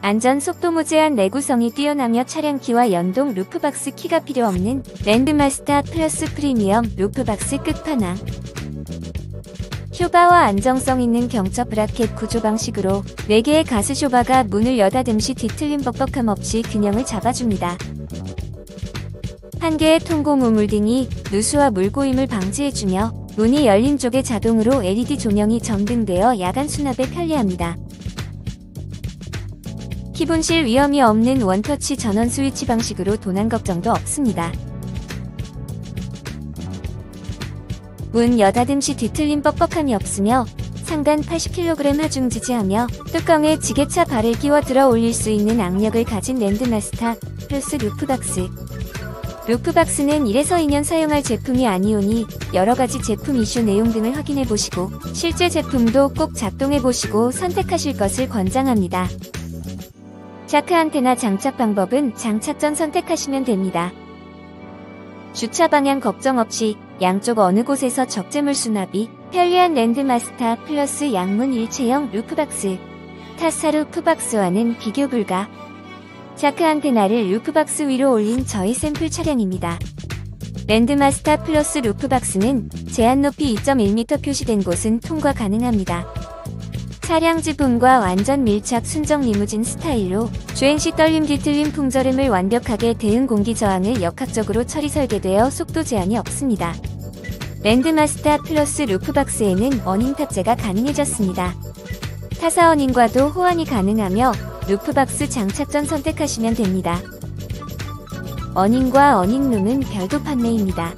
안전 속도 제한 내구성이 뛰어나며 차량 키와 연동 루프박스 키가 필요 없는 랜드마스터 플러스 프리미엄 루프박스 끝판왕. 쇼바와 안정성 있는 경첩 브라켓 구조 방식으로 4개의 가스 쇼바가 문을 여닫음 시 뒤틀림 뻑뻑함 없이 균형을 잡아줍니다. 1개의 통고 우물 등이 누수와 물고임을 방지해주며 문이 열린 쪽에 자동으로 LED 조명이 점등되어 야간 수납에 편리합니다. 기본실 위험이 없는 원터치 전원 스위치 방식으로 도난 걱정도 없습니다. 문 여닫음 시 뒤틀림 뻑뻑함이 없으며 상단 80kg 하중 지지하며 뚜껑에 지게차 발을 끼워 들어 올릴 수 있는 악력을 가진 랜드마스터 플러스 루프박스. 루프박스는 1에서 2년 사용할 제품이 아니오니 여러가지 제품 이슈 내용 등을 확인해보시고 실제 제품도 꼭 작동해보시고 선택하실 것을 권장합니다. 자크 안테나 장착 방법은 장착 전 선택하시면 됩니다. 주차 방향 걱정 없이 양쪽 어느 곳에서 적재물 수납이 편리한 랜드마스터 플러스 양문 일체형 루프박스. 타사 루프박스와는 비교 불가. 자크 안테나를 루프박스 위로 올린 저희 샘플 차량입니다. 랜드마스터 플러스 루프박스는 제한 높이 2.1m 표시된 곳은 통과 가능합니다. 차량 지붕과 완전 밀착 순정 리무진 스타일로 주행시 떨림 뒤틀림 풍절음을 완벽하게 대응 공기 저항을 역학적으로 처리 설계되어 속도 제한이 없습니다. 랜드마스터 플러스 루프박스에는 어닝 탑재가 가능해졌습니다. 타사 어닝과도 호환이 가능하며 루프박스 장착 전 선택하시면 됩니다. 어닝과 어닝룸은 별도 판매입니다.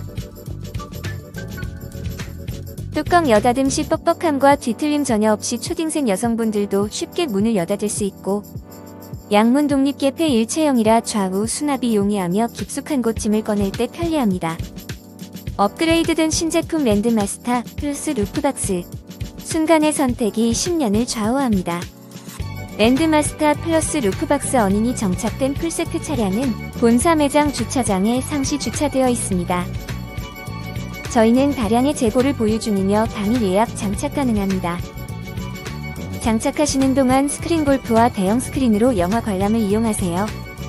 뚜껑 여닫음 시 뻑뻑함과 뒤틀림 전혀 없이 초딩생 여성분들도 쉽게 문을 여닫을 수 있고 양문 독립 개폐 일체형이라 좌우 수납이 용이하며 깊숙한 곳 짐을 꺼낼 때 편리합니다. 업그레이드된 신제품 랜드마스터 플러스 루프박스. 순간의 선택이 10년을 좌우합니다. 랜드마스터 플러스 루프박스 어닝이 정착된 풀세트 차량은 본사 매장 주차장에 상시 주차되어 있습니다. 저희는 다량의 재고를 보유 중이며 당일 예약 장착 가능합니다. 장착하시는 동안 스크린 골프와 대형 스크린으로 영화 관람을 이용하세요.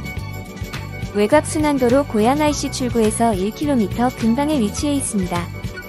외곽 순환도로 고양 IC 출구에서 1km 근방에 위치해 있습니다.